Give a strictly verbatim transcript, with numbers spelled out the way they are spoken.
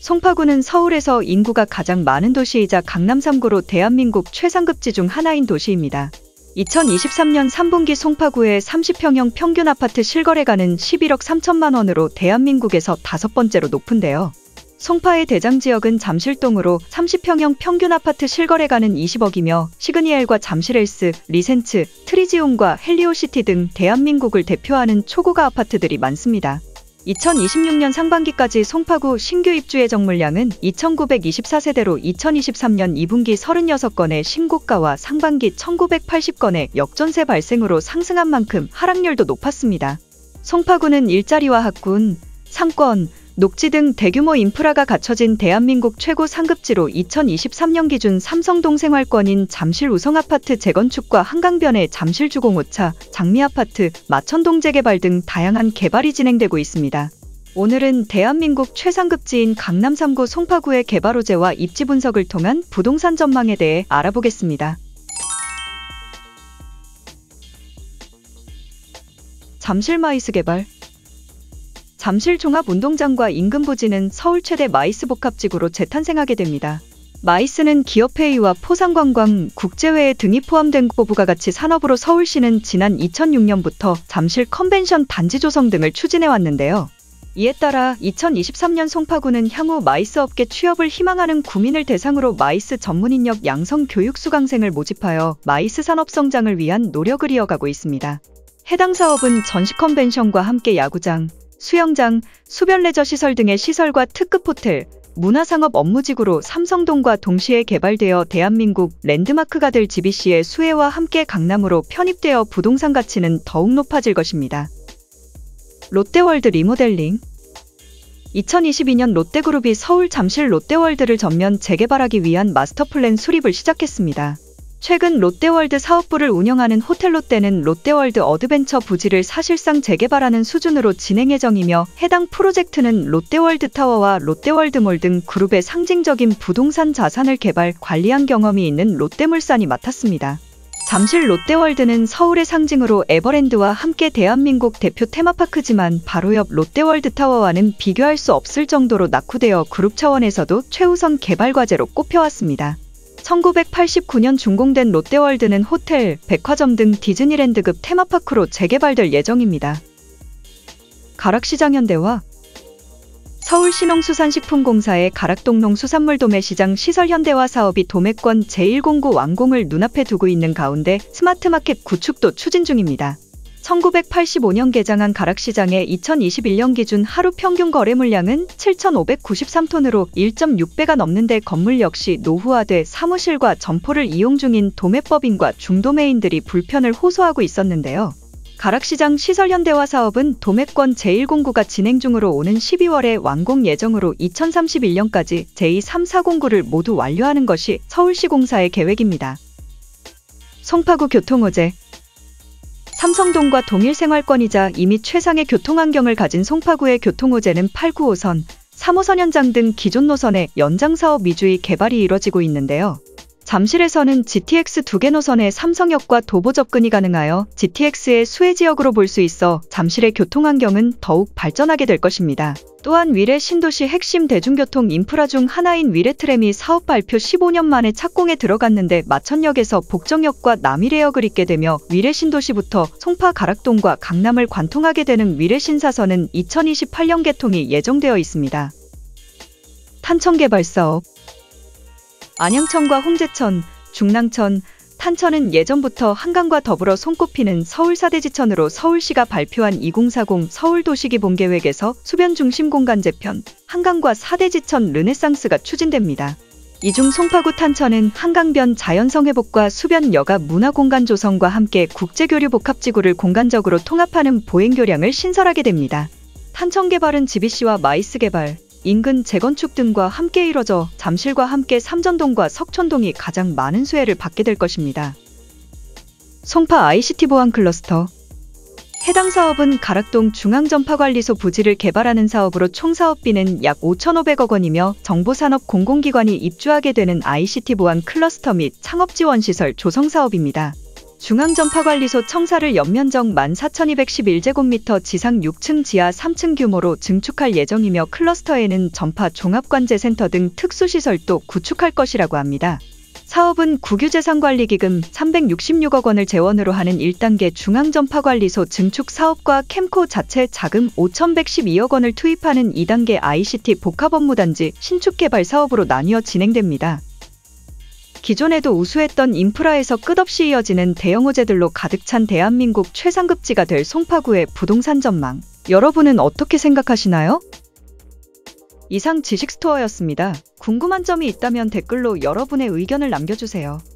송파구는 서울에서 인구가 가장 많은 도시이자 강남 삼 구로 대한민국 최상급지 중 하나인 도시입니다. 이천이십삼 년 삼 분기 송파구의 삼십 평형 평균 아파트 실거래가는 십일억 삼천만 원으로 대한민국에서 다섯 번째로 높은데요. 송파의 대장지역은 잠실동으로 삼십 평형 평균 아파트 실거래가는 이십억이며 시그니엘과 잠실헬스, 리센츠, 트리지온과 헬리오시티 등 대한민국을 대표하는 초고가 아파트들이 많습니다. 이천이십육 년 상반기까지 송파구 신규 입주 예정 물량은 이천구백이십사 세대로 이천이십삼 년 이 분기 삼십육 건의 신고가와 상반기 천구백팔십 건의 역전세 발생으로 상승한 만큼 하락률도 높았습니다. 송파구는 일자리와 학군, 상권, 녹지 등 대규모 인프라가 갖춰진 대한민국 최고 상급지로 이천이십삼 년 기준 삼성동 생활권인 잠실 우성아파트 재건축과 한강변의 잠실주공 오 차, 장미아파트, 마천동 재개발 등 다양한 개발이 진행되고 있습니다. 오늘은 대한민국 최상급지인 강남 삼 구 송파구의 개발 호재와 입지 분석을 통한 부동산 전망에 대해 알아보겠습니다. 잠실 마이스 개발. 잠실 종합운동장과 인근 부지는 서울 최대 마이스 복합지구로 재탄생하게 됩니다. 마이스는 기업회의와 포상관광, 국제회의 등이 포함된 부가가치 산업으로 서울시는 지난 이천육 년부터 잠실 컨벤션 단지 조성 등을 추진해 왔는데요. 이에 따라 이천이십삼 년 송파구는 향후 마이스 업계 취업을 희망하는 구민을 대상으로 마이스 전문인력 양성 교육 수강생을 모집하여 마이스 산업 성장을 위한 노력을 이어가고 있습니다. 해당 사업은 전시 컨벤션과 함께 야구장, 수영장, 수변 레저 시설 등의 시설과 특급 호텔, 문화상업 업무지구로 삼성동과 동시에 개발되어 대한민국 랜드마크가 될 지비씨의 수혜와 함께 강남으로 편입되어 부동산 가치는 더욱 높아질 것입니다. 롯데월드 리모델링. 이천이십이 년 롯데그룹이 서울 잠실 롯데월드를 전면 재개발하기 위한 마스터플랜 수립을 시작했습니다. 최근 롯데월드 사업부를 운영하는 호텔롯데는 롯데월드 어드벤처 부지를 사실상 재개발하는 수준으로 진행 예정이며 해당 프로젝트는 롯데월드타워와 롯데월드몰 등 그룹의 상징적인 부동산 자산을 개발, 관리한 경험이 있는 롯데물산이 맡았습니다. 잠실 롯데월드는 서울의 상징으로 에버랜드와 함께 대한민국 대표 테마파크지만 바로 옆 롯데월드타워와는 비교할 수 없을 정도로 낙후되어 그룹 차원에서도 최우선 개발 과제로 꼽혀왔습니다. 천구백팔십구 년 준공된 롯데월드는 호텔, 백화점 등 디즈니랜드급 테마파크로 재개발될 예정입니다. 가락시장 현대화. 서울신농수산식품공사의 가락동 농수산물 도매시장 시설 현대화 사업이 도매권 제일공구 완공을 눈앞에 두고 있는 가운데 스마트마켓 구축도 추진 중입니다. 천구백팔십오 년 개장한 가락시장의 이천이십일 년 기준 하루 평균 거래 물량은 칠천오백구십삼 톤으로 일 점 육 배가 넘는데 건물 역시 노후화돼 사무실과 점포를 이용 중인 도매법인과 중도매인들이 불편을 호소하고 있었는데요. 가락시장 시설 현대화 사업은 도매권 제일공구가 진행 중으로 오는 십이월에 완공 예정으로 이천삼십일 년까지 제이, 삼, 사 공구를 모두 완료하는 것이 서울시공사의 계획입니다. 송파구 교통호재. 삼성동과 동일 생활권이자 이미 최상의 교통환경을 가진 송파구의 교통호재는 팔, 구 호선, 삼 호선 연장 등 기존 노선의 연장사업 위주의 개발이 이뤄지고 있는데요. 잠실에서는 지티엑스 두 개 노선의 삼성역과 도보 접근이 가능하여 지티엑스의 수혜지역으로 볼 수 있어 잠실의 교통환경은 더욱 발전하게 될 것입니다. 또한 위례 신도시 핵심 대중교통 인프라 중 하나인 위례트램이 사업 발표 십오 년 만에 착공에 들어갔는데 마천역에서 복정역과 남위례역을 잇게 되며 위례 신도시부터 송파 가락동과 강남을 관통하게 되는 위례 신사선은 이천이십팔 년 개통이 예정되어 있습니다. 탄천 개발 사업. 안양천과 홍제천, 중랑천, 탄천은 예전부터 한강과 더불어 손꼽히는 서울 사 대 지천으로 서울시가 발표한 이천사십 서울도시기 본계획에서 수변 중심 공간 재편, 한강과 사 대 지천 르네상스가 추진됩니다. 이 중 송파구 탄천은 한강변 자연성 회복과 수변 여가 문화공간 조성과 함께 국제교류 복합지구를 공간적으로 통합하는 보행교량을 신설하게 됩니다. 탄천 개발은 지비씨와 마이스 개발, 인근 재건축 등과 함께 이뤄져 잠실과 함께 삼전동과 석촌동이 가장 많은 수혜를 받게 될 것입니다. 송파 아이씨티 보안 클러스터. 해당 사업은 가락동 중앙전파관리소 부지를 개발하는 사업으로 총 사업비는 약 오천오백억 원이며 정보산업 공공기관이 입주하게 되는 아이씨티 보안 클러스터 및 창업지원시설 조성 사업입니다. 중앙전파관리소 청사를 연면적 만 사천이백십일 제곱미터 지상 육 층 지하 삼 층 규모로 증축할 예정이며 클러스터에는 전파 종합관제센터 등 특수시설도 구축할 것이라고 합니다. 사업은 국유재산관리기금 삼백육십육억 원을 재원으로 하는 일 단계 중앙전파관리소 증축 사업과 캠코 자체 자금 오천백십이억 원을 투입하는 이 단계 아이씨티 복합업무단지 신축개발 사업으로 나뉘어 진행됩니다. 기존에도 우수했던 인프라에서 끝없이 이어지는 대형 호재들로 가득 찬 대한민국 최상급지가 될 송파구의 부동산 전망. 여러분은 어떻게 생각하시나요? 이상 지식스토어였습니다. 궁금한 점이 있다면 댓글로 여러분의 의견을 남겨주세요.